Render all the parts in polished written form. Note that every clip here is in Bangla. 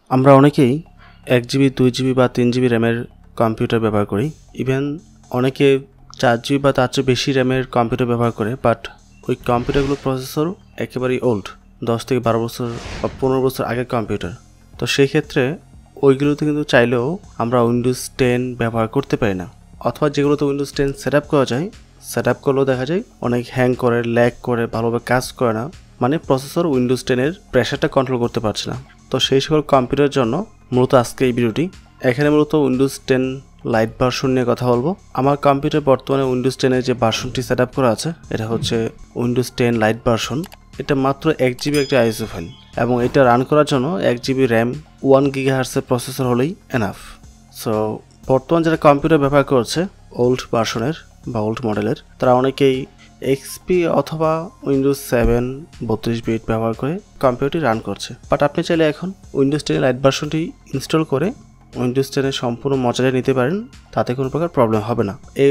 আমরা অনেকেই 1 জিবি 2 জিবি বা 3 জিবি র্যামের কম্পিউটার ব্যবহার করি। ইভেন অনেকে 4 জিবি বা তার চেয়ে বেশি র্যামের কম্পিউটার ব্যবহার করে, বাট ওই কম্পিউটারগুলোর প্রসেসর একেবারেই ওল্ড, 10 থেকে 12 বছর বা 15 বছর আগের কম্পিউটার। তো সেই ক্ষেত্রে ওইগুলোতে কিন্তু চাইলেও আমরা উইন্ডোজ 10 ব্যবহার করতে পারি না, অথবা যেগুলোতে উইন্ডোজ 10 সেট আপ করা যায়, সেট আপ করলেও দেখা যায় অনেক হ্যাং করে, ল্যাগ করে, ভালোভাবে কাজ করে না, মানে প্রসেসর উইন্ডোজ 10-এর প্রেশারটা কন্ট্রোল করতে পারছে না। তো সেই সকল কম্পিউটারের জন্য মূলত আজকে এই ভিডিওটি। এখানে মূলত উইন্ডোজ 10 লাইট ভার্সন নিয়ে কথা বলবো। আমার কম্পিউটার বর্তমানে উইন্ডোজ 10-এর যে ভার্সনটি সেট আপ করা আছে, এটা হচ্ছে উইন্ডোজ 10 লাইট ভার্সন। এটা মাত্র 1 জিবি একটা আইএসও ফাইল, এবং এটা রান করার জন্য 1 জিবি র্যাম, 1 GHz প্রসেসর হলেই এনাফ। সো বর্তমান যারা কম্পিউটার ব্যবহার করছে ওল্ড ভার্সনের বা ওল্ড মডেলের, তারা অনেকেই এক্সপি অথবা উইন্ডোজ 7 32 বিট ব্যবহার করে কম্পিউটারটি রান করছে। বাট আপনি চাইলে এখন উইন্ডোজ 10 লাইট ভার্সনটি ইনস্টল করে উইন্ডোজ 10-এর সম্পূর্ণ মজাটা নিতে পারেন, তাতে কোনো প্রকার প্রবলেম হবে না। এই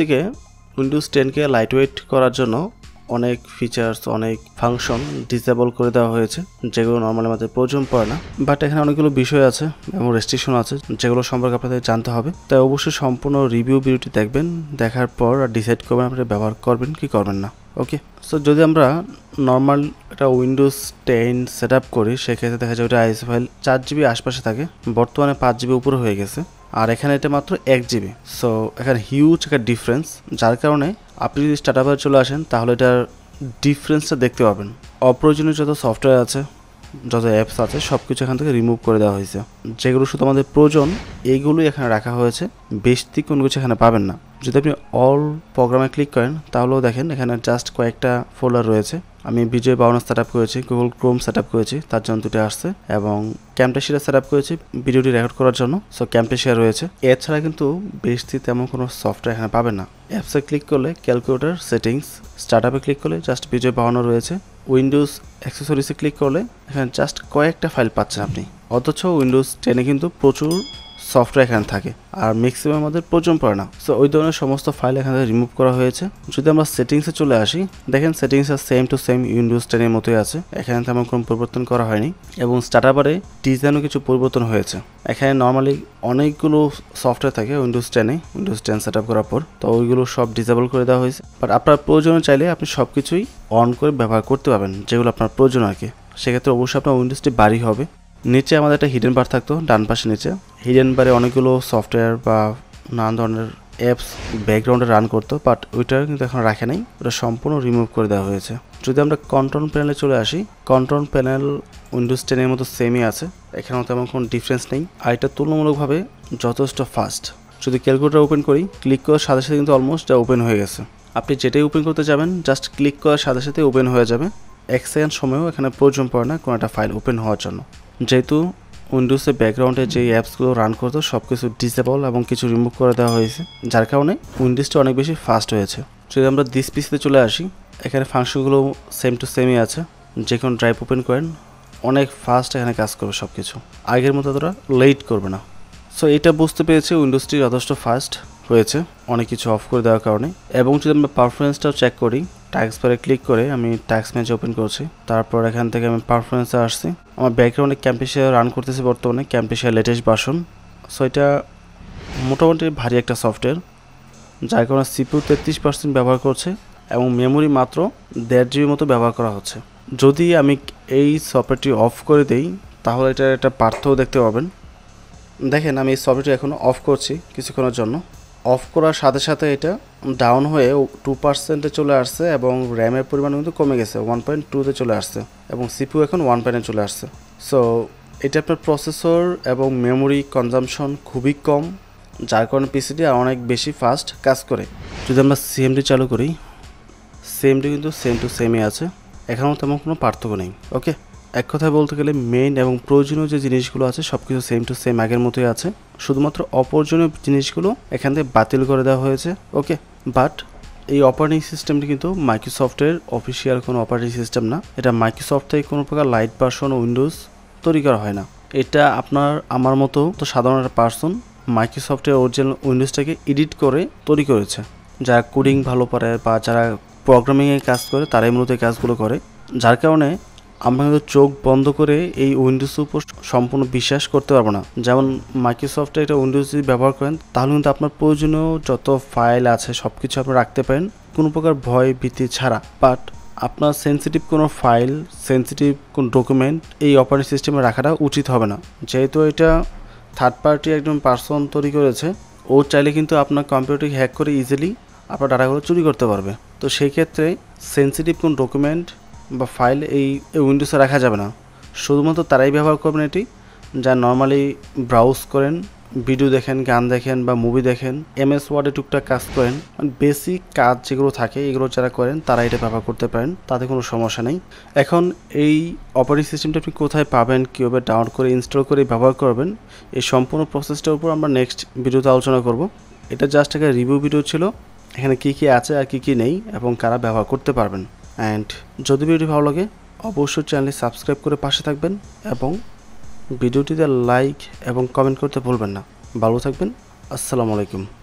উইন্ডোজ 10-কে লাইট ওয়েট করার জন্য অনেক ফিচার্স, অনেক ফাংশন ডিসেবল করে দেওয়া হয়েছে, যেগুলো নর্মালি আমাদের প্রয়োজন পড়ে না। বাট এখানে অনেকগুলো বিষয় আছে এবং রেস্ট্রিকশন আছে, যেগুলো সম্পর্কে আপনাদের জানতে হবে। তাই অবশ্যই সম্পূর্ণ রিভিউ ভিডিওটি দেখবেন, দেখার পর ডিসাইড করবেন আপনারা ব্যবহার করবেন কি করবেন না। ওকে, সো যদি আমরা নর্মাল একটা উইন্ডোজ 10 সেট আপ করি, সেক্ষেত্রে দেখা যায় ওটা আইএসও ফাইল 4 জিবি আশপাশে থাকে, বর্তমানে 5 জিবি উপরে হয়ে গেছে, আর এখানে এটা মাত্র 1 জিবি। সো এখানে হিউজ একটা ডিফারেন্স, যার কারণে আপনি যদি স্টার্ট আপে চলে আসেন তাহলে এটার ডিফারেন্সটা দেখতে পাবেন। অপ্রয়োজনীয় যত সফটওয়্যার আছে, যত অ্যাপস আছে, সব কিছু এখান থেকে রিমুভ করে দেওয়া হয়েছে। যেগুলো শুধু আমাদের প্রয়োজন এইগুলোই এখানে রাখা হয়েছে, বেশি কোনো কিছু এখানে পাবেন না। যদি আপনি অল প্রোগ্রামে ক্লিক করেন তাহলেও দেখেন এখানে জাস্ট কয়েকটা ফোল্ডার রয়েছে। আমি বিজয় বাউনার সেট আপ করেছি, গুগল ক্রোম সেট আপ করেছি, তার জন্য দুটো আসছে, এবং ক্যামটেশিয়া সেট আপ করেছি ভিডিওটি রেকর্ড করার জন্য। সো ক্যামটেশিয়া রয়েছে। এছাড়া কিন্তু বেশি তেমন কোনো সফটওয়্যার এখানে পাবেন না। অ্যাপসে ক্লিক করলে ক্যালকুলেটর, সেটিংস, স্টার্ট আপে ক্লিক করলে জাস্ট বিজয় বাউনার রয়েছে। উইন্ডোজ অ্যাক্সেসরিজে ক্লিক করলে এখানে জাস্ট কয়েকটা ফাইল পাচ্ছেন আপনি, অথচ উইন্ডোজ 10-এ কিন্তু প্রচুর সফটওয়্যার এখানে থাকে, আর ম্যাক্সিমাম আমাদের প্রয়োজন পড়ে না। সো ওই ধরনের সমস্ত ফাইল এখানে রিমুভ করা হয়েছে। যদি আমরা সেটিংসে চলে আসি, দেখেন সেটিংসটা সেম টু সেম উইন্ডোজ 10-এর মতোই আছে, এখানে তেমন কোনো পরিবর্তন করা হয়নি, এবং স্টার্টআপারে ডিজাইনও কিছু পরিবর্তন হয়েছে। এখানে নর্মালি অনেকগুলো সফটওয়্যার থাকে উইন্ডোজ 10 সেট আপ করার পর, তো ওইগুলো সব ডিসেবল করে দেওয়া হয়েছে। বাট আপনার প্রয়োজনে চাইলে আপনি সব কিছুই অন করে ব্যবহার করতে পারবেন, যেগুলো আপনার প্রয়োজন আর কি। সেক্ষেত্রে অবশ্যই আপনার উইন্ডোজটি বাড়ি হবে। নিচে আমাদের একটা হিডেন বার থাকতো, ডান পাশে নিচে হিডেন বারে অনেকগুলো সফটওয়্যার বা নানান ধরনের অ্যাপস ব্যাকগ্রাউন্ডে রান করতো, বাট ওইটা কিন্তু এখন রাখে নাই, ওটা সম্পূর্ণ রিমুভ করে দেওয়া হয়েছে। যদি আমরা কন্ট্রোল প্যানেলে চলে আসি, কন্ট্রোল প্যানেল উইন্ডোজ 10-এর মতো সেমই আছে, এখানেও তেমন কোনো ডিফারেন্স নেই, আর এটা তুলনামূলকভাবে যথেষ্ট ফাস্ট। যদি ক্যালকুলেটর ওপেন করি, ক্লিক করার সাথে সাথে কিন্তু অলমোস্ট যা ওপেন হয়ে গেছে। আপনি যেটাই ওপেন করতে যাবেন জাস্ট ক্লিক করার সাথে সাথে ওপেন হয়ে যাবে। 1 সেকেন্ড সময়ও এখানে প্রয়োজন পড়ে না কোনো একটা ফাইল ওপেন হওয়ার জন্য, যেহেতু উইন্ডোজের ব্যাকগ্রাউন্ডে যে অ্যাপসগুলো রান করতো সব কিছু ডিসেবল এবং কিছু রিমুভ করে দেওয়া হয়েছে, যার কারণে উইন্ডোজটা অনেক বেশি ফাস্ট হয়েছে। যদি আমরা দিস পিসিতে চলে আসি, এখানে ফাংশনগুলো সেম টু সেমই আছে, যে কোনো ড্রাইভ ওপেন করেন অনেক ফাস্ট এখানে কাজ করবে, সব কিছু আগের মতো অতটা লেট করবে না। সো এটা বুঝতে পেরেছি উইন্ডোজটি যথেষ্ট ফাস্ট হয়েছে অনেক কিছু অফ করে দেওয়ার কারণে। এবং যদি আমরা পারফরমেন্সটাও চেক করি, টাস্ক বারে ক্লিক করে আমি টাস্ক ম্যানেজ ওপেন করছি, তারপর এখান থেকে আমি পারফরমেন্সে আসছি। আমার ব্যাকগ্রাউন্ডে ক্যামটেশিয়া রান করতেছি বর্তমানে, ক্যামটেশিয়া লেটেস্ট ভার্সন। সো এটা মোটামুটি ভারী একটা সফটওয়্যার, যার কারণে সিপিইউ 33% ব্যবহার করছে এবং মেমোরি মাত্র 1.5 GB মতো ব্যবহার করা হচ্ছে। যদি আমি এই সফটওয়্যারটি অফ করে দেই তাহলে এটা একটা পার্থক্য দেখতে পাবেন। দেখেন আমি এই সফটওয়্যারটি এখন অফ করছি কিছুক্ষণের জন্য। অফ করার সাথে সাথে এটা ডাউন হয়ে 2%-এ চলে আসছে, এবং র্যামের পরিমাণ কিন্তু কমে গেছে, 1.2-তে চলে আসছে, এবং সিপিইউ এখন 1 চলে আসছে। সো এটা আপনার প্রসেসর এবং মেমোরি কনজামশন খুবই কম, যার কারণে পিসিটি অনেক বেশি ফাস্ট কাজ করে। যদি আমরা সিএমডি চালু করি, সিএমডি কিন্তু সেম টু সেমই আছে, এখানেও তেমন কোনো পার্থক্য নেই। ওকে, এক কথায় বলতে গেলে মেইন এবং প্রয়োজনীয় যে জিনিসগুলো আছে সব কিছু সেম টু সেম আগের মতোই আছে, শুধুমাত্র অপ্রয়োজনীয় জিনিসগুলো এখান থেকে বাতিল করে দেওয়া হয়েছে। ওকে, বাট এই অপারেটিং সিস্টেমটি কিন্তু মাইক্রোসফটের অফিসিয়াল কোনো অপারেটিং সিস্টেম না, এটা মাইক্রোসফট থেকে কোনো প্রকার লাইট ভার্সন উইন্ডোজ তৈরি করা হয় না। এটা আপনার আমার মতো তো সাধারণ একটা পার্সন মাইক্রোসফটের অরিজিনাল উইন্ডোজটাকে এডিট করে তৈরি করেছে। যারা কোডিং ভালো পারে বা যারা প্রোগ্রামিংয়ে কাজ করে তারাই মূলত এই কাজগুলো করে, যার কারণে আমরা কিন্তু চোখ বন্ধ করে এই উইন্ডোজের উপর সম্পূর্ণ বিশ্বাস করতে পারবো না। যেমন মাইক্রোসফটে এটা উইন্ডোজ যদি ব্যবহার করেন তাহলে কিন্তু আপনার প্রয়োজনীয় যত ফাইল আছে সব কিছু আপনি রাখতে পারেন কোনো প্রকার ভয় ভীতি ছাড়া। বাট আপনার সেন্সিটিভ কোনো ফাইল, সেন্সিটিভ কোনো ডকুমেন্ট এই অপারেটিং সিস্টেমে রাখাটা উচিত হবে না। যেহেতু এটা থার্ড পার্টি একজন পার্সন তৈরি করেছে, ও চাইলে কিন্তু আপনার কম্পিউটারকে হ্যাক করে ইজিলি আপনার ডাটাগুলো চুরি করতে পারবে। তো সেই ক্ষেত্রে সেন্সিটিভ কোনো ডকুমেন্ট বা ফাইল এই উইন্ডোজে রাখা যাবে না। শুধুমাত্র তারাই ব্যবহার করবেন এটি যা নর্মালি ব্রাউজ করেন, ভিডিও দেখেন, গান দেখেন বা মুভি দেখেন, MS ওয়ার্ডে টুকটাক কাজ করেন, বেসিক কাজ যেগুলো থাকে এগুলো যারা করেন তারা এটা ব্যবহার করতে পারেন, তাতে কোনো সমস্যা নেই। এখন এই অপারেটিং সিস্টেমটা আপনি কোথায় পাবেন, কীভাবে ডাউনলোড করে ইনস্টল করে ব্যবহার করবেন, এই সম্পূর্ণ প্রসেসটার উপর আমরা নেক্সট ভিডিওতে আলোচনা করব। এটা জাস্ট একটা রিভিউ ভিডিও ছিল, এখানে কী কী আছে আর কী কী নেই এবং কারা ব্যবহার করতে পারবেন। অ্যান্ড যদি ভিডিওটি ভালো লাগে অবশ্যই চ্যানেলটি সাবস্ক্রাইব করে পাশে থাকবেন এবং ভিডিওটিতে লাইক এবং কমেন্ট করতে ভুলবেন না। ভালো থাকবেন। আসসালামু আলাইকুম।